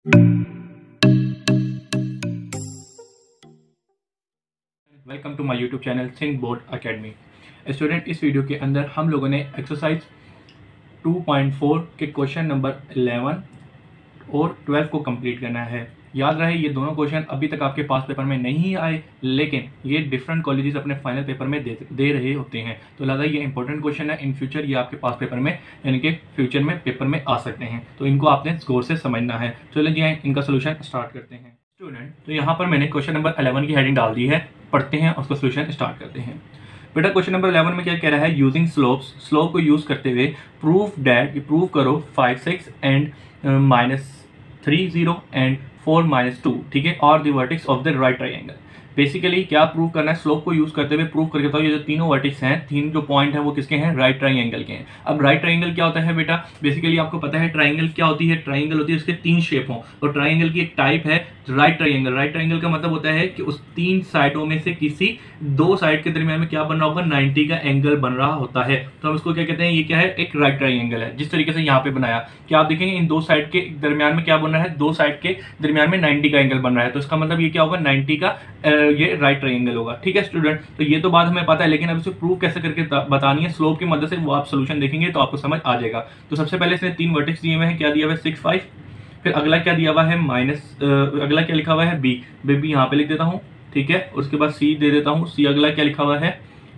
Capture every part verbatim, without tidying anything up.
Welcome to my YouTube channel think board academy. Student, इस video के अंदर हम लोगों ने एक्सरसाइज टू पॉइंट फोर के क्वेश्चन नंबर इलेवन और ट्वेल्व को कंप्लीट करना है। याद रहे, ये दोनों क्वेश्चन अभी तक आपके पास पेपर में नहीं आए, लेकिन ये डिफरेंट कॉलेजेस अपने फाइनल पेपर में दे दे रहे होते हैं। तो लिहाजा ये इंपॉर्टेंट क्वेश्चन है, इन फ्यूचर ये आपके पास पेपर में यानी कि फ्यूचर में पेपर में आ सकते हैं। तो इनको आपने स्कोर से समझना है। चलो जी, इनका सोल्यूशन स्टार्ट करते हैं। स्टूडेंट, तो यहाँ पर मैंने क्वेश्चन नंबर इलेवन की हेडिंग डाल दी है, पढ़ते हैं उसका सोल्यूशन स्टार्ट करते हैं। बेटा, क्वेश्चन नंबर इलेवन में क्या कह रहा है? यूजिंग स्लोप्स, स्लोप को यूज करते हुए प्रूफ डैट, प्रूव करो five six and minus three zero and four minus two, ठीक है, और the vertex of the right triangle. Basically क्या प्रूव करना है? स्लोप को यूज करते हुए प्रूव करके बताओ ये जो तीनों वर्टेक्स हैं, तीन जो पॉइंट हैं वो किसके हैं? राइट ट्राइंगल के हैं। अब राइट ट्राइंगल क्या होता है बेटा? बेसिकली आपको पता है ट्राइंगल क्या होती है? ट्राइंगल होती है उसके तीन शेप हों, और ट्राइंगल की एक टाइप है राइट ट्राइंगल। राइट ट्राइंगल का मतलब होता है कि उस तीन साइडों में से किसी दो साइड के दरमियान में क्या बन रहा होगा? नाइन्टी का एंगल बन रहा होता है। तो हम इसको क्या कहते हैं? ये क्या है? एक राइट ट्राइंगल है। जिस तरीके से यहाँ पे बनाया, क्या आप देखेंगे इन दो साइड के दरमियान में क्या बन रहा है? दो साइड के दरमियान में नाइन्टी का एंगल बन रहा है। तो इसका मतलब ये क्या होगा? नाइन्टी का ये राइट ट्राइंगल होगा। ठीक है स्टूडेंट, तो ये तो बात हमें पता है, लेकिन अब इसे प्रूव कैसे करके बतानी है स्लोप की मदद से, वो आप सोल्यूशन देखेंगे तो आपको समझ आ जाएगा। तो सबसे पहले इसने तीन वर्टेक्स दिए हुए हैं। क्या दिया हुआ है? Six five. फिर अगला क्या दिया हुआ है? माइनस, अगला क्या लिखा हुआ है? बी। बी यहाँ पे लिख देता हूँ, ठीक है। उसके बाद सी दे देता हूँ। सी अगला क्या लिखा हुआ है?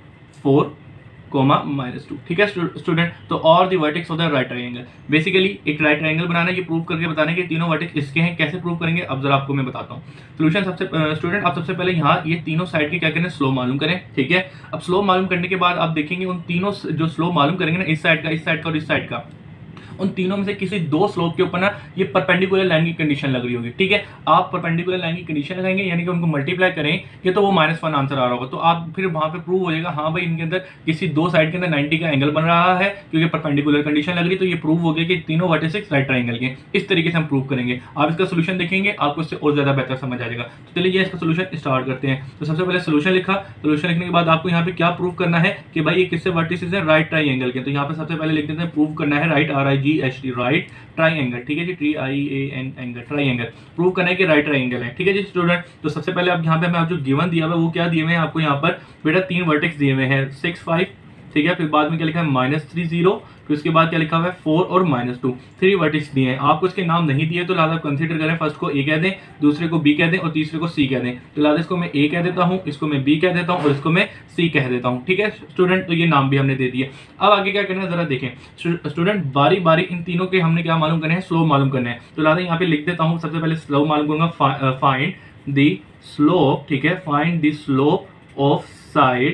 फोर कोमा माइनस टू, ठीक है स्टूडेंट। तो और the vertex of the right triangle, basically एक राइट ट्राइंगल बनाना, ये प्रूव करके बताने के तीनों वर्टेक्स इसके हैं। कैसे प्रूव करेंगे अब जरा आपको मैं बताता हूँ सोल्यूशन। सबसे स्टूडेंट आप सबसे पहले यहाँ ये तीनों साइड के क्या करें? स्लोप मालूम करें, ठीक है। अब स्लोप मालूम करने के बाद आप देखेंगे उन तीनों जो स्लोप मालूम करेंगे ना, इस साइड का, इस साइड का और इस साइड का, उन तीनों में से किसी दो स्लोप के ऊपर ना ये परपेंडिकुलर लाइन की कंडीशन लग रही होगी, ठीक है। आप परपेंडिकुलर लाइन की कंडीशन लगाएंगे, यानी कि उनको मल्टीप्लाई करेंगे तो वो माइनस वन आंसर आ रहा होगा। तो आप फिर वहां पे प्रूव हो जाएगा, हाँ भाई इनके अंदर किसी दो साइड के अंदर नाइन्टी का एंगल बन रहा है, क्योंकि परपेंडिकुलर कंडीशन लग रही। तो ये प्रूव हो गया कि तीनों वर्टेक्स राइट ट्राइंगल के। इस तरीके से हम प्रूव करेंगे। आप इसका सोल्यूशन देखेंगे, आपको इससे और ज्यादा बेहतर समझ आ जाएगा। तो चलिए इसका सोल्यूशन स्टार्ट करते हैं। तो सबसे पहले सोल्यूशन लिखा, सोल्यूशन लिखने के बाद आपको यहाँ पे क्या प्रूव करना है कि भाई ये किससे वर्टिसेस है? राइट ट्राइंगल के। तो यहाँ पे सबसे पहले लिख देते हैं प्रूव करना है right, R I G H T, right triangle, ठीक है जी, T I A N angle, triangle. Prove करना है कि राइट ट्राइंगल है, ठीक है जी स्टूडेंट। तो सबसे पहले अब यहाँ पे हमें जो गिवन दिया हुआ है वो क्या दिए हुए हैं आपको? यहाँ पर बेटा तीन वर्टेक्स दिए हुए हैं, सिक्स फाइव, ठीक है। फिर बाद में क्या लिखा है? Minus three zero. फिर उसके बाद क्या लिखा हुआ है? फोर और माइनस टू। थ्री वर्टेक्स दिए हैं। आपको इसके नाम नहीं दिए तो लिहाजा कंसीडर करें, फर्स्ट को ए कह दें, दूसरे को बी कह दें और तीसरे को सी कह दें। तो लिहाजा इसको मैं ए कह देता हूँ, इसको मैं बी कह देता हूँ और इसको मैं सी कह देता हूँ, ठीक है स्टूडेंट। तो ये नाम भी हमने दे दिए। अब आगे क्या करना है जरा देखें स्टूडेंट, बारी बारी इन तीनों के हमने क्या मालूम करने हैं? स्लोप मालूम करने हैं। तो लिहाजा यहाँ पे लिख देता हूँ, सबसे पहले स्लोप मालूम करूंगा, फाइंड द स्लोप, ठीक है, find the slope of side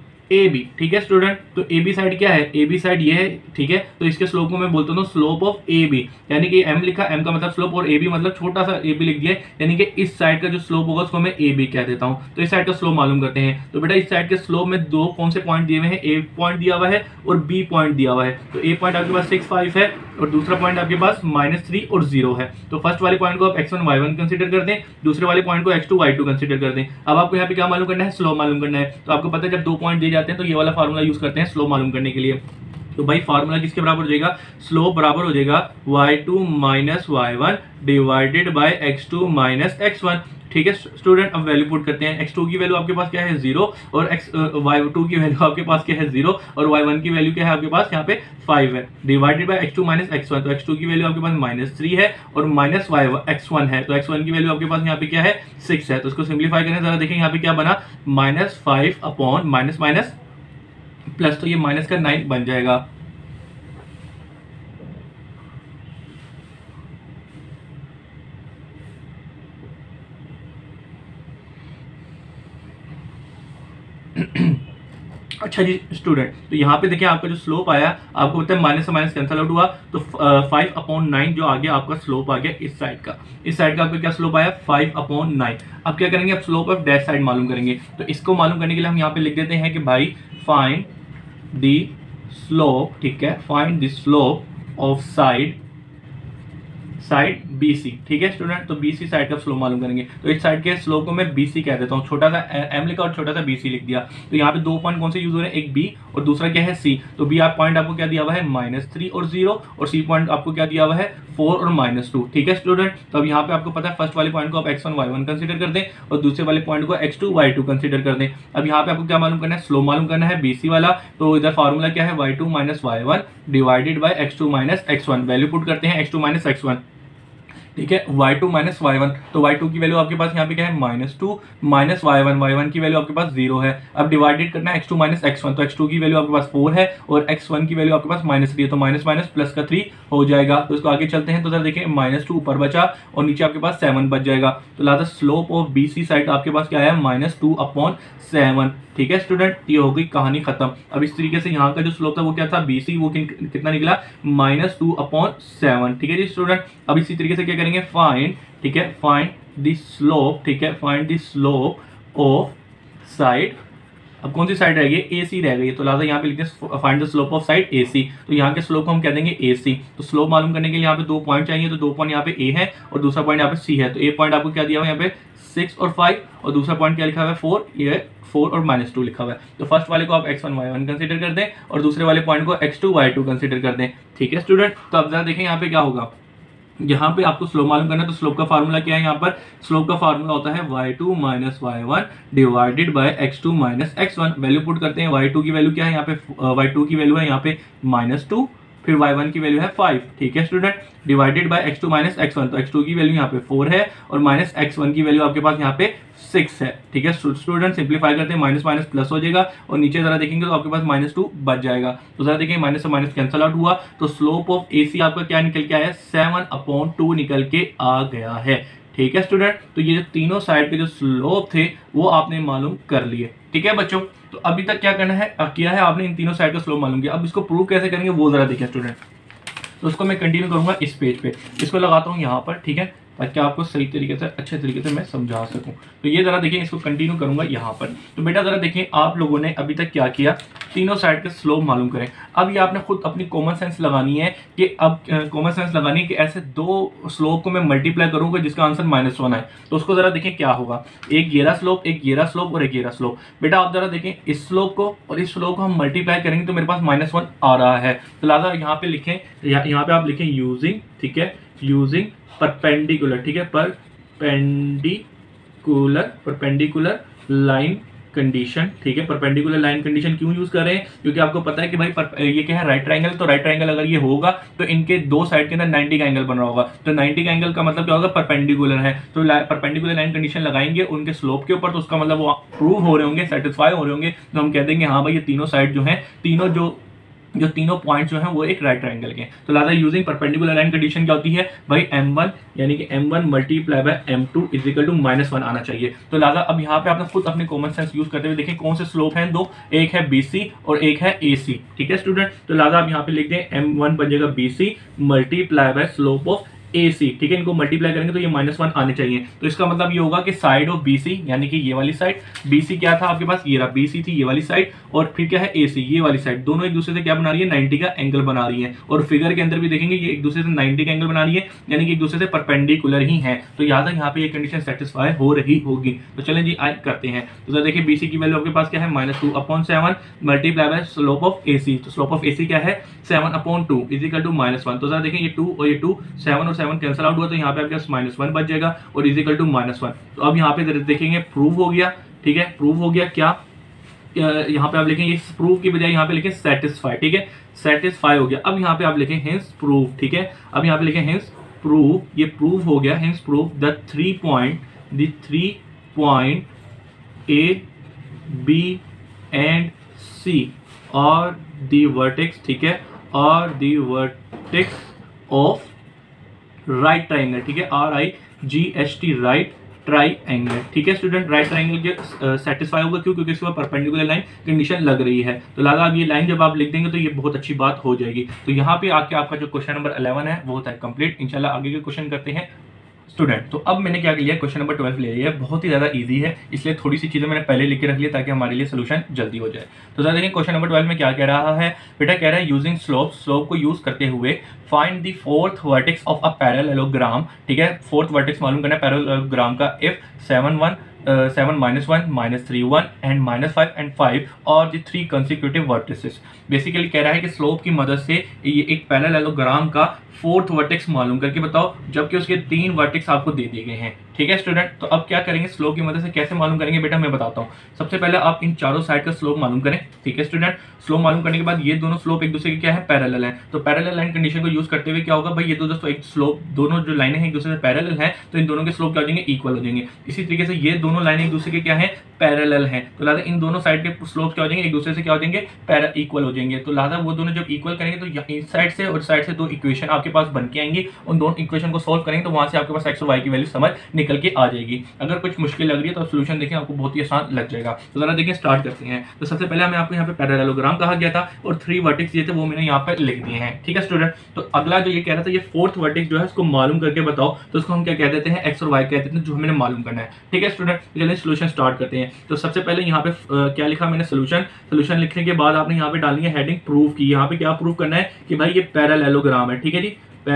A B, ठीक है स्टूडेंट। तो ए बी साइड क्या है? ए बी साइड ये है, ठीक है। तो इसके स्लोप को मैं बोलता हूँ स्लोप ऑफ ए बी, यानी कि एम लिखा, एम का मतलब स्लोप और ए बी मतलब छोटा सा ए बी लिख दिया, यानी कि इस साइड का जो स्लोप होगा उसको मैं ए बी कह देता हूँ। तो इस साइड का स्लोप मालूम करते हैं। तो बेटा इस साइड के स्लोप में दो कौन से पॉइंट दिए हुए हैं? ए पॉइंट दिया हुआ है और बी पॉइंट दिया हुआ है। तो ए पॉइंट आपके पास सिक्स फाइव है और दूसरा पॉइंट आपके पास माइनस थ्री और जीरो है। तो फर्स्ट वाले पॉइंट को आप x one y one consider कर दें, दूसरे वाले पॉइंट को x two y two consider कर दें। अब आपको यहाँ पे क्या मालूम करना है? स्लोप मालूम करना है। तो आपको पता है जब दो पॉइंट दिए जाते हैं तो ये वाला फार्मूला यूज करते हैं स्लोप मालूम करने के लिए। तो भाई फार्मूला किसके बराबर हो जाएगा? स्लोप बराबर हो जाएगा y two minus y one divided by x two minus x one, ठीक है स्टूडेंट। अब वैल्यू पुट करते हैं। एक्स टू की वैल्यू आपके पास क्या है? जीरो, और एक्स वाई टू की वैल्यू आपके पास क्या है? जीरो, और वाई वन की वैल्यू क्या है आपके पास? यहाँ पे फाइव है, divided by x two minus x one. तो एक्स टू की वैल्यू आपके पास माइनस थ्री है और माइनस वाई एक्स वन है। तो एक्स वन की वैल्यू आपके पास यहाँ पे क्या है? सिक्स है। तो इसको सिंप्लीफाई करें जरा, देखें यहाँ पे क्या बना? Minus five upon minus minus plus, तो ये माइनस का नाइन बन जाएगा। अच्छा जी स्टूडेंट, तो यहाँ पे देखिए आपका जो स्लोप आया, आपको पता है माइनस से माइनस कैंसिल आउट हुआ, तो फाइव अपॉन नाइन जो आ गया आपका स्लोप आ गया इस साइड का। इस साइड का आपका क्या स्लोप आया? Five upon nine. अब क्या करेंगे? अब स्लोप ऑफ डैश साइड मालूम करेंगे। तो इसको मालूम करने के लिए हम यहाँ पे लिख देते हैं कि भाई फाइंड द स्लोप, ठीक है, find the slope of side side B C. ठीक है स्टूडेंट, तो बी सी साइड का स्लोप मालूम करेंगे। तो इस साइड के स्लोप को मैं बी सी कह देता हूँ, छोटा सा एम लिखा और छोटा सा बी सी लिख दिया। तो यहाँ पे दो पॉइंट कौन से यूज हो रहे हैं, एक बी और दूसरा क्या है सी। तो बी आप पॉइंट आपको क्या दिया हुआ है माइनस थ्री और जीरो, और सी पॉइंट आपको क्या दिया हुआ है फोर और माइनस टू। ठीक है स्टूडेंट, तो अब यहाँ पे आपको पता है फर्स्ट वाले पॉइंट को आप x one y one consider कर दें और दूसरे वाले पॉइंट को x two y two consider कर दें। अब यहाँ पे आपको क्या मालूम करना है, स्लोप मालूम करना है बीसी वाला। तो इधर फॉर्मूला क्या है, y two minus y one divided by x two minus x one. Value put करते हैं x two minus x one. ठीक है, y two minus y one, तो वाई टू की वैल्यू आपके पास यहाँ पे क्या है minus two minus y one, y one की वैल्यू आपके पास जीरो है। अब डिवाइडेड करना है x two minus x one, तो एक्स टू की वैल्यू आपके पास फोर है और एक्स वन की वैल्यू आपके पास माइनस थ्री है, तो माइनस माइनस प्लस का थ्री हो जाएगा। तो इसको आगे चलते हैं, तो सर देखिए माइनस टू ऊपर बचा और नीचे आपके पास सेवन बच जाएगा। तो लिहाजा slope of B C side आपके पास क्या है माइनस टू अपॉन सेवन। ठीक है स्टूडेंट, ये हो गई कहानी खत्म। अब इस तरीके से यहाँ का जो स्लोप था वो क्या था बीसी, वो कितना निकला माइनस टू अपॉन सेवन। ठीक है जी स्टूडेंट, अब इसी तरीके से क्या करेंगे फाइंड, ठीक है फाइंड द स्लोप, ठीक है find the slope of side. अब कौन सी साइड रह गई, ए सी रह गई, तो लिहाजा यहाँ पे लिखते हैं find the slope of side A C. तो यहाँ के स्लोप को हम कह देंगे ए सी। तो स्लोप मालूम करने के लिए यहाँ पे दो पॉइंट चाहिए, तो दो पॉइंट यहाँ पे ए है और दूसरा पॉइंट यहाँ पे सी है। तो ए पॉइंट आपको क्या दिया हुआ है यहाँ पे सिक्स और फाइव, और दूसरा पॉइंट क्या लिखा हुआ है फोर, ये फोर और माइनस टू लिखा हुआ है। तो फर्स्ट वाले को आप x one y one consider कर दें और दूसरे वाले पॉइंट को x two y two consider कर दें। ठीक है स्टूडेंट, तो अब जरा देखें यहाँ पे क्या होगा। यहाँ पे आपको स्लोप मालूम करना है, तो स्लोप का फार्मूला क्या है, यहाँ पर स्लोप का फार्मूला होता है y two minus y one divided by x two minus x one. Value put करते हैं, वाई टू की वैल्यू क्या है यहाँ पे, वाई टू की वैल्यू है यहाँ पे माइनस टू, फिर वाई वन की वैल्यू है फाइव। ठीक है student, divided by x two minus x one, तो एक्स टू की वैल्यू यहाँ पे फोर है और माइनस एक्स वन की वैल्यू आपके पास यहाँ पे सिक्स है। ठीक है स्टूडेंट, सिंप्लीफाई करते हैं, माइनस माइनस प्लस हो जाएगा और नीचे जरा देखेंगे तो आपके पास माइनस टू बच जाएगा। तो जरा देखिए माइनस से माइनस कैंसल आउट हुआ, तो स्लोप ऑफ ए सी आपका क्या निकल के आया, सेवन अपॉन टू निकल के आ गया है। ठीक है स्टूडेंट, तो ये जो तीनों साइड के जो स्लोप थे वो आपने मालूम कर लिए। ठीक है बच्चों, तो अभी तक क्या करना है, किया है आपने इन तीनों साइड का स्लोप मालूम किया। अब इसको प्रूव कैसे करेंगे वो जरा देखिए स्टूडेंट। तो उसको मैं कंटिन्यू करूंगा इस पेज पे, इसको लगाता हूँ यहाँ पर, ठीक है, ताकि आपको सही तरीके से अच्छे तरीके से मैं समझा सकूं। तो ये जरा देखिए, इसको कंटिन्यू करूंगा यहाँ पर। तो बेटा जरा देखिए, आप लोगों ने अभी तक क्या किया, तीनों साइड के स्लोप मालूम करें। अब ये आपने खुद अपनी कॉमन सेंस लगानी है कि अब कॉमन सेंस लगानी है कि ऐसे दो स्लोप को मैं मल्टीप्लाई करूंगा जिसका आंसर माइनस वन आए। तो उसको जरा देखें क्या होगा, एक येरा स्लोप, एक येरा स्लोप और एक येरा स्लोप। बेटा आप जरा देखें, इस स्लोप को और इस स्लोप को हम मल्टीप्लाई करेंगे तो मेरे पास माइनस वन आ रहा है। तो लिहाजा यहाँ पे लिखें, यहाँ पे आप लिखें यूजिंग, ठीक है, यूजिंग परपेंडिकुलर, ठीक है, परपेंडिकुलर परपेंडिकुलर लाइन कंडीशन। ठीक है, परपेंडिकुलर लाइन कंडीशन क्यों यूज कर रहे हैं, क्योंकि आपको पता है कि भाई पर, ये क्या है राइट ट्रायंगल, तो राइट ट्रायंगल अगर ये होगा तो इनके दो साइड के अंदर नाइंटी का एंगल बन रहा होगा। तो नाइंटी का एंगल का मतलब क्या होगा, परपेंडिकुलर है। तो परपेंडिकुलर लाइन कंडीशन लगाएंगे उनके स्लोप के ऊपर, तो उसका मतलब वो प्रूव हो रहे होंगे, सेटिस्फाई हो रहे होंगे। तो हम कह देंगे हाँ भाई ये तीनों साइड जो है, तीनों जो जो तीनों पॉइंट जो हैं वो एक राइट ट्रायंगल के। तो लिहाजा यूजिंग परपेंडिकुलर लाइन कंडीशन क्या होती है भाई, एम वन यानी कि m one multiply by m two is equal to minus one आना चाहिए। तो लिहाजा अब यहाँ पे आपने खुद अपने कॉमन सेंस यूज करते हुए देखें कौन से स्लोप हैं दो, एक है बीसी और एक है एसी। ठीक है स्टूडेंट, तो लिहाजा आप यहाँ पे लिख दें एम वन बन जाएगा B C multiply by slope of A C. ठीक है, इनको मल्टीप्लाई करेंगे तो ये माइनस वन आने चाहिए। तो इसका मतलब ये होगा कि साइड ऑफ बी सी यानी कि ये वाली साइड, बी सी क्या था आपके पास, ये रहा बी सी थी ये वाली साइड, और फिर क्या है ए सी ये वाली साइड, दोनों एक दूसरे से क्या बना रही है, नाइंटी का एंगल बना रही है। और फिगर के अंदर भी देखेंगे ये एक दूसरे से नाइंटी का एंगल बना रही है, यानी कि एक दूसरे से परपेंडिकुलर ही है। तो याद है यहाँ पे ये कंडीशन सेटिस्फाई हो रही होगी। तो चलें जी आज करते हैं। तो जरा देखिए बी सी की वैल्यू आपके पास क्या है, minus two upon seven multiply by slope of A C. तो स्लोप ऑफ ए सी क्या है, seven upon two is equal to minus one. तो जरा देखिए ये टू और ये टू, सेवन और सेवन कैंसल आउट हुआ, तो यहाँ पे आपके पास माइनस वन बच जाएगा और is equal to minus one. तो अब यहाँ पे देखेंगे प्रूव हो गया। ठीक है, प्रूव हो गया क्या, यहाँ पे आप लिखेंगे प्रूव की बजाय यहाँ पे लिखें सेटिस्फाई। ठीक है, सेटिस्फाई हो गया। अब यहाँ पे आप लिखें हिंस प्रूव। ठीक है, अब यहाँ पे लिखें हिंस प्रूव, ये प्रूव हो गया, hence prove the three point the three point A B and C और द वर्टेक्स, ठीक है, और the vertex of right triangle. ठीक है, R I G H T right triangle. ठीक है स्टूडेंट, राइट ट्राइंगल के सेटिस्फाई होगा क्यों, क्योंकि इसके ऊपर परपेंडिकुलर लाइन कंडीशन लग रही है। तो लिहाजा अब ये लाइन जब आप लिख देंगे तो ये बहुत अच्छी बात हो जाएगी। तो यहाँ पे आके आपका जो क्वेश्चन नंबर इलेवन है वो होता है कंप्लीट। इंशाल्लाह आगे के क्वेश्चन करते हैं। स्टूडेंट, तो अब मैंने क्या किया, क्वेश्चन नंबर ट्वेल्व ले लिया है, बहुत ही ज़्यादा इजी है, इसलिए थोड़ी सी चीज़ें मैंने पहले लिख के रख लिया ताकि हमारे लिए सोल्यूशन जल्दी हो जाए। तो ज़रा देखिए क्वेश्चन नंबर ट्वेल्व में क्या कह रहा है, बेटा कह रहा है यूजिंग स्लोप, स्लोप को यूज करते हुए find the fourth vertex of a parallelogram, ठीक है, फोर्थ वर्टेक्स मालूम करना है पैरेललोग्राम का, if seven one seven minus one minus three one and minus five and five और the three consecutive vertices. Basically कह रहा है कि स्लोप की मदद से ये एक पैरेललोग्राम का फोर्थ वर्टेक्स मालूम करके बताओ, जबकि उसके तीन वर्टेक्स आपको दे दिए गए हैं। ठीक है स्टूडेंट, तो अब क्या करेंगे, स्लोप की मदद से कैसे मालूम करेंगे बेटा मैं बताता हूँ। सबसे पहले आप इन चारों साइड का स्लोप मालूम करें। ठीक है स्टूडेंट, स्लोप मालूम करने के बाद ये दोनों स्लोप एक दूसरे के क्या है, पैरेलल है। तो पैरेलल लाइन कंडीशन को यूज करते हुए क्या होगा भाई, ये दो दोस्तों एक स्लोप, दोनों जो लाइनें हैं एक दूसरे से पैरेलल हैं, तो इन दोनों के स्लोप क्या हो जाएंगे, इक्वल हो जाएंगे। इसी तरीके से ये दोनों लाइनें एक दूसरे के क्या है, पैरेलल हैं, तो लिहाजा इन दोनों साइड के स्लोप क्या हो जाएंगे, एक दूसरे से क्या हो जाएंगे, पैरा इक्वल हो जाएंगे। तो लिहाजा वो दोनों जब इक्वल करेंगे तो इस साइड से और साइड से दो इक्वेशन आपके पास बन के आएंगी, उन दोनों इक्वेशन को सोल्व करेंगे तो वहां से आपके पास एक्स और वाई की वैल्यू समझ निकल के आ जाएगी। अगर कुछ मुश्किल लग रही है तो सोल्यूशन देखें, आपको बहुत ही आसान लग जाएगा। तो जरा देखिए स्टार्ट करते हैं। तो सबसे पहले हमें आपको यहाँ पे पैरेललोग्राम कहा गया था और थ्री वर्टेक्स दिए थे, वो मैंने यहाँ पे लिख दिए हैं। ठीक है स्टूडेंट, तो अगला जो ये कह रहा था, ये फोर्थ वर्टेक्स जो है उसको मालूम करके बताओ, तो उसको हम क्या कह देते हैं, एक्स और वाई कह देते हैं, जो हमें मालूम करना है। ठीक है स्टूडेंट, चलिए सोल्यूशन स्टार्ट करते हैं। तो सबसे पहले यहाँ पे आ, क्या लिखा मैंने, सोल्यूशन। सोल्यूशन लिखने के बाद आपने यहाँ पे डालनी है हेडिंग प्रूफ की। यहाँ पे क्या प्रूफ करना है कि भाई ये पैरेललोग्राम है। ठीक है जी,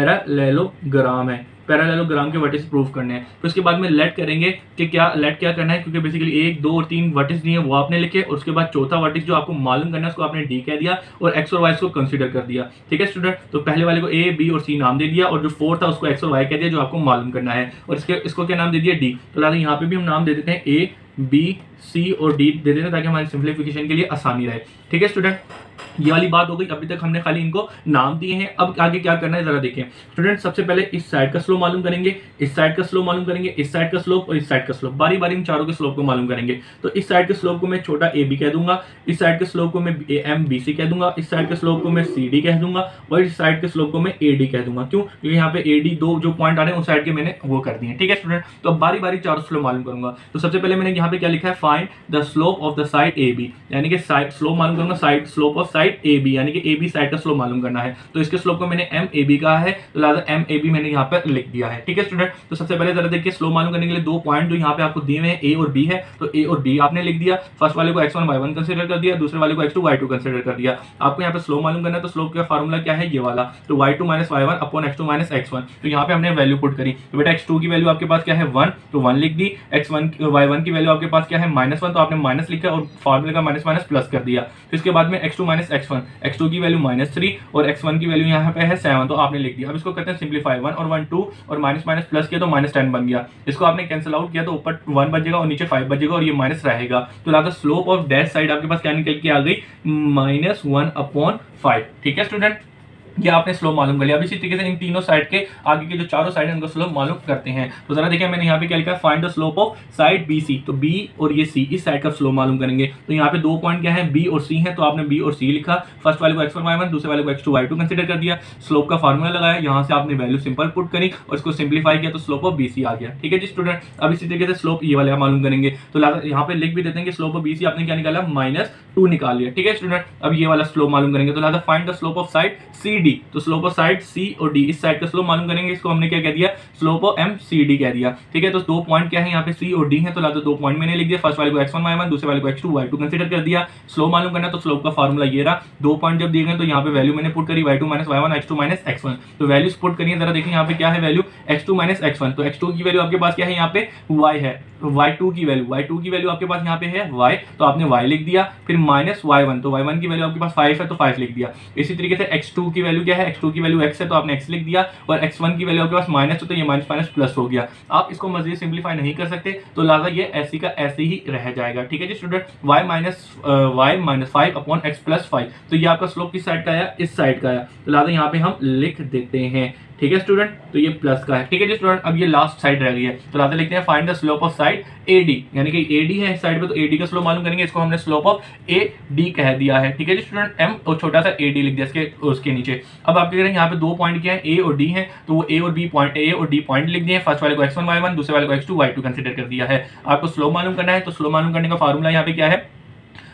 पैरेललोग्राम है, पैरेललोग्राम के वर्टिस प्रूफ करने हैं। फिर उसके बाद में लेट करेंगे कि क्या लेट क्या करना है, क्योंकि बेसिकली एक दो और तीन वर्टिस दिए वो आपने लिखे, और उसके बाद चौथा वर्टिस जो आपको मालूम करना है उसको आपने डी कह दिया और एक्स और वाई को कंसीडर कर दिया। ठीक है स्टूडेंट, तो पहले वाले को ए बी और सी नाम दे दिया, और जो फोर्थ था उसको एक्स और वाई कह दिया जो आपको मालूम करना है, और इसके इसको क्या नाम दे दिया, डी। तो लिहाजा यहाँ पे भी हम नाम दे देते हैं ए बी सी और डी दे देते हैं ताकि हमारी सिंप्लीफिकेशन के लिए आसानी रहे। ठीक है स्टूडेंट, ये वाली बात हो गई। अभी तक हमने खाली इनको नाम दिए हैं, अब आगे क्या करना है जरा देखें स्टूडेंट। सबसे पहले इस साइड का स्लोप मालूम करेंगे, इस साइड का स्लोप मालूम करेंगे, इस साइड का स्लोप और इस साइड का स्लोप, बारी बारी इन चारों के स्लोप को मालूम करेंगे। तो इस साइड के स्लोप को मैं छोटा ए बी कह दूंगा, इस साइड के स्लोप को मैं एम बी सी कह दूंगा, इस साइड के स्लोप को मैं सी डी कह दूंगा, और इस साइड के स्लोप को मैं ए डी कह दूंगा। क्यों, क्योंकि यहाँ पे ए डी दो जो पॉइंट आ रहे हैं उस साइड के मैंने वो कर दिए। ठीक है स्टूडेंट, तो अब बारी बारी चारों स्लोप मालूम करूंगा। तो सबसे पहले मैंने यहाँ पे क्या लिखा है, find the slope of the side A B, यानी कि साइड स्लोप मालूम करूंगा, side slope of side A B, यानी कि ए बी साइड का स्लोप मालूम करना है। तो इसके स्लोप को मैंने एम ए बी कहा है, तो लिहाजा एम ए बी मैंने यहाँ पर लिख दिया है। ठीक है स्टूडेंट, तो सबसे पहले जरा देखिए स्लोप मालूम करने के लिए दो पॉइंट जो यहाँ पे आपको दिए हुए हैं ए और बी है, तो ए और बी आपने लिख दिया। फर्स्ट वाले को x one y one consider कर दिया, दूसरे वाले को x two y two consider कर दिया। आपको यहाँ पे स्लोप मालूम करना है, तो स्लोप का फार्मूला क्या है, ये वाला, तो y two minus y one upon x two minus x one. तो यहाँ पे हमने वैल्यू पुट करी, तो बेटा एक्स टू की वैल्यू आपके पास क्या है, वन, तो वन लिख दी। एक्स वन वाई वन की वैल्यू आपके पास क्या है, माइनस वन, तो आपने माइनस लिखा और फार्मूले का माइनस माइनस प्लस कर दिया। तो इसके बाद में x two minus x one, x two की वैल्यू माइनस थ्री और एक्स वन की वैल्यू यहाँ पे है सेवन, तो आपने लिख दिया। अब इसको करते हैं सिंप्लीफाई, वन और वन टू और माइनस माइनस प्लस किया तो माइनस टेन बन गया। इसको आपने कैंसिल आउट किया तो ऊपर वन बचेगा और नीचे फाइव बचेगा और ये माइनस रहेगा। तो लिहाजा स्लोप ऑफ डैश साइड आपके पास क्या निकल के आ गई, माइनस वन अपॉन फाइव। ठीक है स्टूडेंट, ये आपने स्लोप मालूम कर लिया। अब इसी तरीके से इन तीनों साइड के आगे के जो चारों साइड है उनको स्लोप मालूम करते हैं। तो जरा देखिए मैंने यहाँ पे क्या लिखा है, find the slope of side B C, तो बी और ये सी इस साइड का स्लोप मालूम करेंगे। तो यहाँ पे दो पॉइंट क्या है, बी और सी है, तो आपने बी और सी लिखा। फर्स्ट वाले को एक्स वन वाई वन, दूसरे वाले को x two y two consider कर दिया। स्लोप का फार्मूला लगाया, यहाँ से आपने वैल्यू सिंपल पुट करी और इसको सिंप्लीफाई किया तो स्लोप ऑफ बी सी आ गया। ठीक है जी स्टूडेंट, अब इसी तरीके से स्लोप ये वाले मालूम करेंगे। तो यहाँ पे लिख भी देते हैं कि स्लोप ऑफ बी सी आपने क्या निकाला, माइनस टू निकाल लिया। ठीक है स्टूडेंट, अब ये वाला स्लोप मालूम करेंगे। तो लिहाजा find the slope of side C D, तो स्लोप ऑफ साइड सी और डी इस साइड का स्लोप मालूम करेंगे। इसको हमने क्या कह दिया, slope of m C D कह दिया। ठीक है, तो दो पॉइंट क्या है यहाँ पे, सी और डी है, तो लाते दो पॉइंट मैंने लिख दिया। फर्स्ट वाले को एक्स वन वाई वन, दूसरे वाले को x two y two consider कर दिया। स्लोप मालूम करना तो स्लोप का फार्मूला ये रहा, दो पॉइंट जब दिए गए तो यहाँ पे वैल्यू मैंने पुट करी y two minus y one, x two minus x one. तो वैल्यूज पुट करिए, जरा देखिए यहाँ पे क्या है value, x two minus x one, तो एक्स टू की वैल्यू आपके पास क्या है यहाँ पे, y है, वाई टू की वैल्यू, वाई टू की वैल्यू आपके पास यहाँ पे है y, तो आपने y लिख दिया। फिर माइनस वाई वन, तो वाई वन की वैल्यू आपके पास फाइव है तो फाइव लिख दिया। इसी तरीके से एक्स टू की वैल्यू क्या है, एक्स टू की वैल्यू x है, तो आपने x लिख दिया, और एक्स वन की वैल्यू आपके पास माइनस, तो ये माइनस माइनस प्लस हो गया। आप इसको मजीद सिंप्लीफाई नहीं कर सकते, तो लिहाजा ये ऐसी का ऐसे ही रह जाएगा। ठीक है जी student, y minus Y minus five upon x plus five, तो ये आपका स्लोप किस साइड का आया, इस साइड का आया, तो लिहाजा यहाँ पे हम लिख देते हैं। ठीक है स्टूडेंट, तो ये प्लस का है। ठीक है जी स्टूडेंट, अब ये लास्ट साइड रह गई है, तो लाते लिखते हैं find the slope of side A D, यानी कि ए डी है इस साइड पे, तो ए डी का स्लोप मालूम करेंगे। इसको हमने स्लोप ऑफ ए डी कह दिया है। ठीक है जी स्टूडेंट, एम और छोटा सा ए डी लिख दिया इसके उसके नीचे। अब आप कह रहे हैं यहाँ पे दो पॉइंट क्या है, ए और डी है, तो वो ए और बी पॉइंट, ए और डी पॉइंट लिख दिए। फर्स्ट वाले को एक्स वन वाई वन, दूसरे वाले को x two y two consider कर दिया है। आपको स्लोप मालूम करना है, तो स्लोप मालूम करने का फार्मूला यहाँ पे क्या है,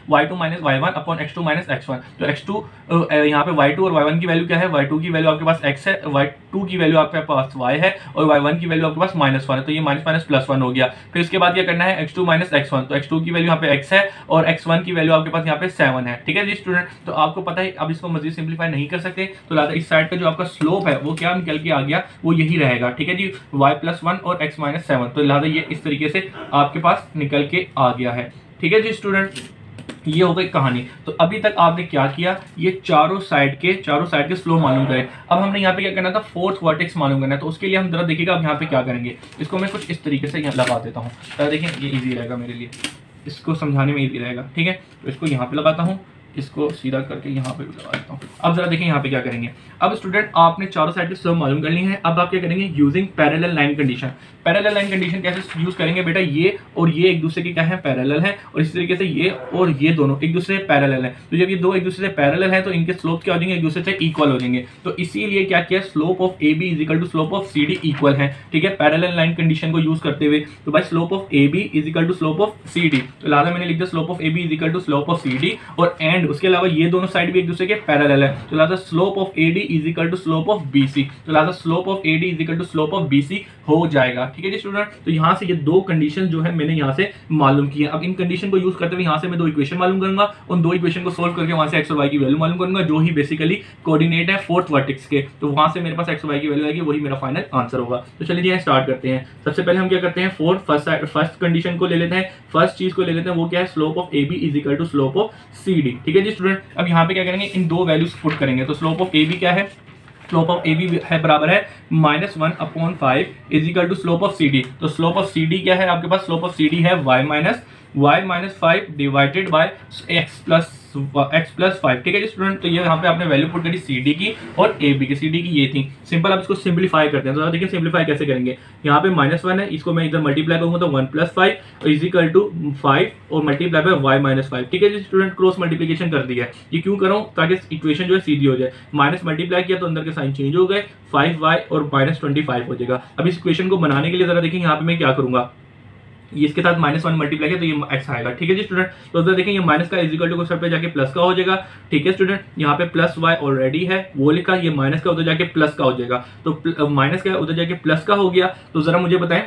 y two minus y one upon x two minus x one. तो एक्स टू यहाँ पे वाई टू और वाई वन की वैल्यू क्या है, वाई टू की वैल्यू आपके पास x है, वाई टू की वैल्यू आपके पास y है और वाई वन की वैल्यू आपके पास माइनस वन है। तो ये माइनस माइनस प्लस वन हो गया। फिर इसके बाद क्या करना है, x two minus x one. तो एक्स टू की वैल्यू यहाँ पे x है और एक्स वन की वैल्यू आपके पास यहाँ पे सेवन है। ठीक है जी स्टूडेंट, तो आपको पता है अब इसको मजीद सिंप्लीफाई नहीं कर सकते, तो लिहाजा इस साइड का जो आपका स्लोप है वो क्या निकल के आ गया, वो यही रहेगा। ठीक है जी, y प्लस वन और x माइनस सेवन। तो लिहाजा ये इस तरीके से आपके पास निकल के आ गया है। ठीक है जी स्टूडेंट, ये हो गई कहानी। तो अभी तक आपने क्या किया, ये चारों साइड के चारों साइड के स्लो मालूम करें। अब हमने यहाँ पे क्या करना था, फोर्थ वर्टेक्स मालूम करना है। तो उसके लिए हम जरा देखिएगा अब यहाँ पे क्या करेंगे, इसको मैं कुछ इस तरीके से यहाँ लगा देता हूँ। तो देखिए ये इजी रहेगा मेरे लिए, इसको समझाने में इजी रहेगा। ठीक है, तो इसको यहाँ पे लगाता हूँ, इसको सीधा करके यहाँ पे भी लगा देता हूँ। अब जरा देखें यहाँ पे क्या करेंगे। अब स्टूडेंट आपने चारों साइड की स्लो मालूम करनी है। अब आप क्या करेंगे, using parallel line condition. Parallel line condition कैसे यूज करेंगे बेटा, ये और ये एक दूसरे के क्या है, पैरेलल है, और इसी तरीके से ये और ये दोनों एक दूसरे से पैरेलल है। तो जब ये दो एक दूसरे से पैरेलल है तो इनके स्लोप क्या हो जाएंगे, एक दूसरे से इक्वल हो जाएंगे। तो इसीलिए क्या किया, slope of A B is equal to slope of C D equal है। ठीक है, पैरेलल लाइन कंडीशन को यूज करते हुए, तो भाई slope of A B is equal to slope of C D. तो लिहाजा मैंने लिख दिया slope of A B is equal to slope of C D, और एंड उसके अलावा ये दोनों साइड भी एक दूसरे के पैरेलल है। तो लिहाजा slope of A D is equal to slope of B C. तो लिहाजा slope of A D is equal to slope of B C हो जाएगा। ठीक है जी स्टूडेंट, तो यहाँ से ये दो कंडीशन जो है मैंने यहाँ से मालूम की है। अब इन कंडीशन को यूज करते हुए यहाँ से मैं दो इक्वेशन मालूम करूंगा, उन दो इक्वेशन को सोल्व करके वहां से एक्स और वाई की वैल्यू मालूम करूंगा, जो ही बेसिकली कोऑर्डिनेट है फोर्थ वर्टेक्स के। तो वहां से मेरे पास एक्स और वाई की वैल्यू आएगी, वही मेरा फाइनल आंसर होगा। तो चलिए यहाँ स्टार्ट करते हैं। सबसे पहले हम क्या करते हैं, फोर्थ फर्स्ट फर्स्ट कंडीशन को ले लेते हैं, फर्स्ट चीज को ले लेते हैं, वो क्या है, slope of A B is equal to slope of C D. ठीक है जी स्टूडेंट, अब यहाँ पे क्या करेंगे, इन दो वैल्यूज पुट करेंगे। तो स्लोप ऑफ ए बी क्या है, स्लोप ऑफ ए बी है बराबर है minus one upon five is equal to slope of C D. तो स्लोप ऑफ सी डी क्या है आपके पास, स्लोप ऑफ सी डी है Y minus Y minus five divided by X plus X plus five. ठीक है जी student, तो ये यहाँ पे आपने वैल्यू पुट करी सी डी की और ए बी की। सी डी की ये थी सिंपल, अब इसको सिंप्लीफाई करते हैं। तो देखिए सिंप्लीफाई कैसे करेंगे, यहाँ पे माइनस वन है, इसको मैं इधर मल्टीप्लाई करूंगा तो one plus five is equal to five और multiply by Y minus five. ठीक है जी स्टूडेंट, क्रॉस मल्टीप्लीकेशन कर दिया है। ये क्यों करूँ, ताकि इक्वेशन जो है सीधी हो जाए। माइनस मल्टीप्लाई किया तो अंदर के साइन चेंज हो गए, फाइव वाई और माइनस ट्वेंटी फाइव हो जाएगा। अब इस इक्वेशन को बनाने के लिए जरा देखिए यहाँ पे मैं क्या करूंगा, ये इसके साथ माइनस वन मल्टीप्लाई किया तो ये एक्स आएगा। ठीक है जी स्टूडेंट, तो उधर देखें ये माइनस का इज इक्वल टू सर पे जाके प्लस का हो जाएगा। ठीक है स्टूडेंट, यहाँ पे प्लस वाई ऑलरेडी है वो लिखा, ये माइनस का उधर जाके प्लस का हो जाएगा। तो माइनस का उधर जाके प्लस का हो गया, तो जरा मुझे बताएं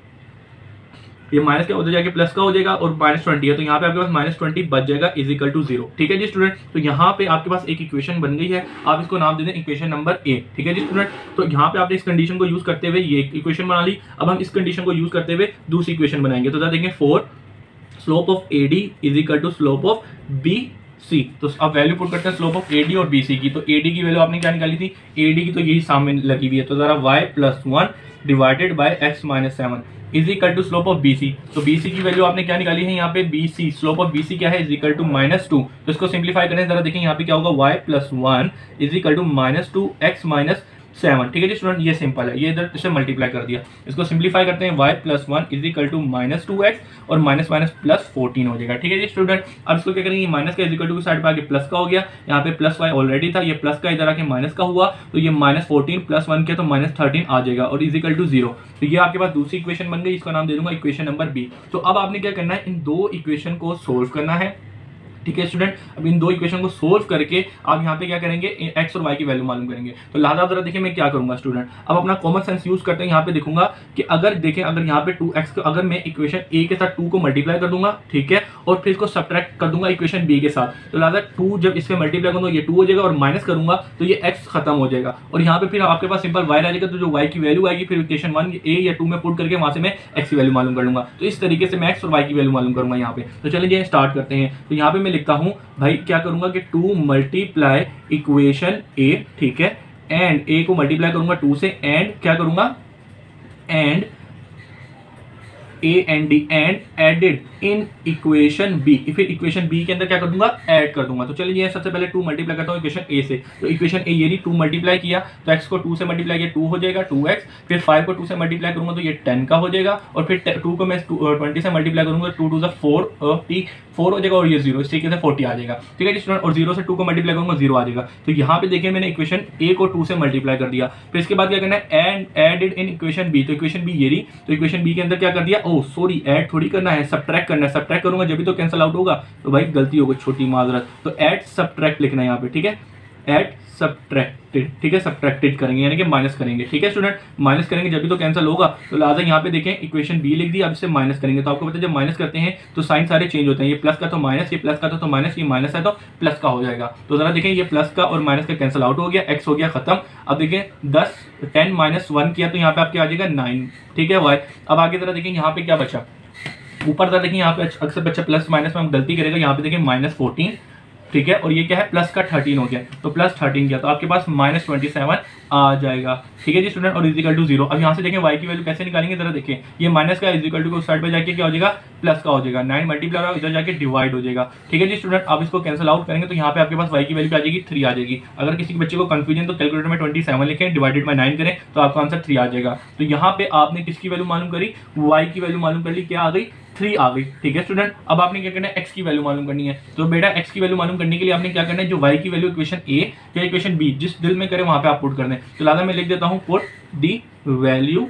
ये माइनस का उधर जाके प्लस का हो जाएगा और माइनस ट्वेंटी है, तो यहाँ पे आपके पास माइनस ट्वेंटी बच जाएगा इज इक्वल टू जीरो। ठीक है जी स्टूडेंट, तो यहाँ पे आपके पास एक इक्वेशन बन गई है, आप इसको नाम दे दें इक्वेशन नंबर ए। ठीक है जी स्टूडेंट, तो यहाँ पे आपने इस कंडीशन को यूज करते हुए ये इक्वेशन बना ली। अब हम इस कंडीशन को यूज करते हुए दूसरी इक्वेशन बनाएंगे। तो देखेंगे for slope of A D is equal to slope of B C. तो अब वैल्यू पुट करते हैं स्लोप ऑफ ए डी और बी सी की। तो ए डी की वैल्यू आपने क्या निकाली थी, ए डी की तो यही सामने लगी हुई है। तो जरा y plus one divided by X minus seven is equal to slope of B C. तो बी सी की वैल्यू आपने क्या निकाली है यहाँ पे, B C slope of B C क्या है, is equal to minus two. तो इसको सिंप्लीफाई करें जरा देखें यहाँ पे क्या होगा, y plus one is equal to minus two X minus seven. ठीक है जी स्टूडेंट, ये सिंपल है, ये इधर इसे मल्टीप्लाई कर दिया। इसको सिंप्लीफाई करते हैं, y plus one is equal to minus two X और माइनस माइनस प्लस फोर्टीन हो जाएगा। ठीक है जी स्टूडेंट, अब इसको क्या करेंगे, माइनस का इज इक्वल टू की साइड पे आके प्लस का हो गया, यहाँ पे प्लस वाई ऑलरेडी था, ये प्लस का इधर आके माइनस का हुआ, तो ये माइनस फोर्टीन प्लस वन किया तो माइनस थर्टीन आ जाएगा और इज इक्वल टू जीरो। तो ये आपके पास दूसरी इक्वेशन बन गई, इसका नाम दे दूंगा इक्वेशन नंबर बी। तो अब आपने क्या करना है, इन दो इक्वेशन को सोल्व करना है। ठीक है स्टूडेंट, अब इन दो इक्वेशन को सोल्व करके आप यहाँ पे क्या करेंगे, एक्स और वाई की वैल्यू मालूम करेंगे। तो लिहाजा जरा देखिए मैं क्या करूंगा स्टूडेंट, अब अपना कॉमन सेंस यूज करते हैं। यहाँ पे देखूंगा कि अगर देखें, अगर यहाँ पे टू एक्स अगर मैं इक्वेशन ए के साथ टू को मल्टीप्लाई कर दूंगा, ठीक है, और फिर इसको सब्ट्रैक्ट कर दूंगा इक्वेशन बी के साथ। तो लिहाजा टू जब इससे मल्टीप्लाई करूंगा ये टू हो जाएगा और माइनस करूंगा तो ये एक्स खत्म हो जाएगा और यहाँ पे फिर आपके पास सिंपल वाई रह जाएगा। तो जो वाई की वैल्यू आएगी फिर इक्वेशन वन ए या टू में पुट करके वहां से मैं एक्स की वैल्यू मालूम कर लूंगा। तो इस तरीके से मैं एक्स और वाई की वैल्यू मालूम करूंगा यहाँ पे। तो चलिए स्टार्ट करते हैं। तो यहाँ पे मैं लिखता हूँ भाई क्या करूंगा कि टू मल्टीप्लाई इक्वेशन ए, ठीक है, एंड ए को मल्टीप्लाई करूंगा टू से, एंड क्या करूंगा, and A and D and added in equation B. फिर इक्वेशन बी के अंदर क्या कर दूंगा, ऐड कर दूंगा। तो चलिए ये सबसे पहले टू मल्टीप्लाई करता हूँ इक्वेशन ए से। तो इक्वेशन ए ये टू मल्टीप्लाई किया तो एक्स को टू से मल्टीप्लाई किया टू हो जाएगा टू एक्स, फिर फाइव को टू से मल्टीप्लाई करूंगा तो ये टेन का हो जाएगा और फिर टू को मैं ट्वेंटी से मल्टीप्लाई करूंगा टू टू से फोर टी फोर हो जाएगा और ये जीरो, इस तरीके से फोर्टी आ जाएगा। ठीक है जी स्टूडेंट, और जीरो से टू को मल्टीप्लाई करूंगा जीरो आ जाएगा। तो यहाँ पे देखिए मैंने इक्वेशन ए को टू से मल्टीप्लाई कर दिया। फिर इसके बाद क्या करना है, and added in equation B. तो इक्वेशन बी ये रही, तो इक्वेशन बी के अंदर क्या कर दिया, ओ सॉरी ऐड थोड़ी करना है, सब्ट्रैक्ट करना है, सब्ट्रैक्ट करूंगा जब भी तो कैंसिल आउट होगा, तो भाई गलती होगी, छोटी माजरत, तो ऐड सब्ट्रैक्ट लिखना है यहाँ पे, ठीक है, ऐड सब्ट्रैक्टेड, ठीक है, सब्ट्रैक्टेड करेंगे यानी कि माइनस करेंगे, ठीक है स्टूडेंट, माइनस करेंगे जब भी तो कैंसिल होगा, तो लिहाजा यहाँ पे देखें इक्वेशन बी लिख दी, अब इससे माइनस करेंगे, तो आपको पता है जब माइनस करते हैं तो साइन सारे चेंज होते हैं, ये प्लस का तो माइनस, ये प्लस का तो, तो माइनस, ये माइनस है तो प्लस का हो जाएगा, तो जरा देखें ये प्लस का और माइनस का कैंसिल आउट हो गया, एक्स हो गया खत्म। अब देखें दस टेन माइनस वन किया तो यहाँ पे आपके आ जाएगा नाइन, ठीक है वाई। अब आगे जरा देखें यहाँ पे क्या बचा, ऊपर जरा देखें यहाँ पे अक्सर बच्चा प्लस माइनस में हम गलती करेगा, यहाँ पे देखें माइनस फोर्टीन, ठीक है, और ये क्या है प्लस का थर्टीन हो गया, तो प्लस थर्टीन किया तो आपके पास माइनस ट्वेंटी सेवन आ जाएगा, ठीक है जी स्टूडेंट, और इजिकल टू जीरो। अब यहाँ से देखें y की वैल्यू कैसे निकालेंगे, जरा देखें ये माइनस का इजिकल टू को साइड पे जाके क्या हो जाएगा प्लस का हो जाएगा, नाइन मल्टीप्लाई होगा इधर जाके डिवाइड हो जाएगा, ठीक है जी स्टूडेंट। अब इसको कैंसिल आउट करेंगे तो यहाँ पे आपके पास y की वैल्यू आ जाएगी थ्री आ जाएगी। अगर किसी बच्चे को कंफ्यूजन तो कैलकुलेटर में ट्वेंटी सेवन लिखें, डिवाइडेड बाई नाइन करें तो आपका आंसर थ्री आ जाएगा। तो यहाँ पे आपने किसकी वैल्यू मालूम करी, y की वैल्यू मालूम कर ली, क्या आ गई थ्री आ गई, ठीक है स्टूडेंट। अब आपने क्या करना है x की वैल्यू मालूम करनी है, तो बेटा x की वैल्यू मालूम करने के लिए आपने क्या करना है, जो y की वैल्यू इक्वेशन a या इक्वेशन b जिस दिल में करे वहां पे आप पुट कर दें। तो लादा मैं लिख देता हूं put the value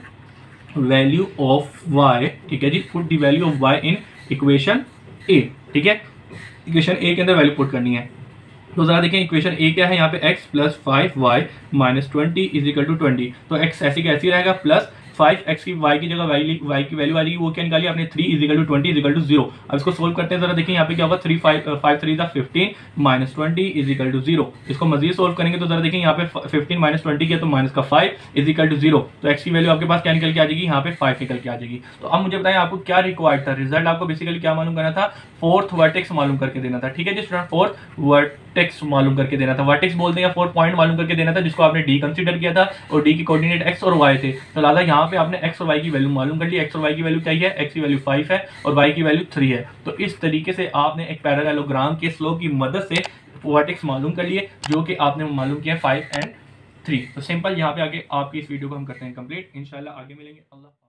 value of y, ठीक है जी, put the value of y in equation a, ठीक है, इक्वेशन a के अंदर वैल्यू पुट करनी है। तो जरा देखें इक्वेशन a क्या है, यहाँ पे x plus five Y minus twenty is equal to twenty, तो x ऐसी कैसी रहेगा प्लस फाइव एक्स की y की जगह y, y की वैल्यू आ जाएगी, वो क्या निकाली आपने three is equal to twenty is equal to zero. अब इसको सोल्व करते हैं, जरा देखिए यहाँ पे क्या होगा, थ्री फाइव फाइव थ्री था fifteen minus twenty is equal to zero. इसको मजीद सोल्व करेंगे तो जरा देखिए यहाँ पे फिफ्टीन माइनस ट्वेंटी किया तो माइनस का five is equal to zero, तो x की वैल्यू आपके पास क्या निकल के आ जाएगी, यहाँ पे फाइव निकल के आ जाएगी। तो अब मुझे बताएं आपको क्या रिक्वायर्ड था, रिजल्ट आपको बेसिकली क्या मालूम करना था, फोर्थ वर्टेक्स मालूम करके देना था, ठीक है जी स्टूडेंट, फोर्थ वर्टेक्स मालूम करके देना था। वर्टेक्स बोलते हैं या फोर पॉइंट मालूम करके देना था, जिसको आपने डी कंसीडर किया था और डी की कोऑर्डिनेट एक्स और वाई थे। तो लादा यहाँ पे आपने एक्स और वाई की वैल्यू मालूम कर ली, एक्स और वाई की वैल्यू क्या है, एक्स की वैल्यू फाइव है और वाई की वैल्यू थ्री है। तो इस तरीके से आपने एक पैरेललोग्राम के स्लोप की मदद से वर्टेक्स मालूम कर लिए, जो कि आपने मालूम किया फाइव एंड थ्री। तो सिंपल यहाँ पे आगे आपकी इस वीडियो को हम करते हैं कंप्लीट, इंशाल्लाह आगे मिलेंगे। अल्लाह।